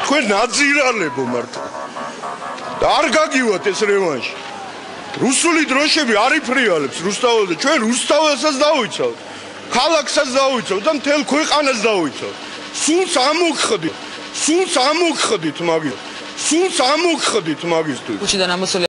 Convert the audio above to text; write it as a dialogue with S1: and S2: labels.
S1: თქვენ ნაძირალებო მართლა. და არ გაგივათ ეს რევანში. რუსული დროშები არ იფრიალებს რუსთაველზე. ჩვენ რუსთაველსაც დავიცავთ. ქალაქსაც დავიცავთ და მთელ ქვეყანას დავიცავთ. სულს ამოგხდით. სულს ამოგხდით მაგის. სულს ამოგხდით მაგისთვის.
S2: უჩიდან ამოსული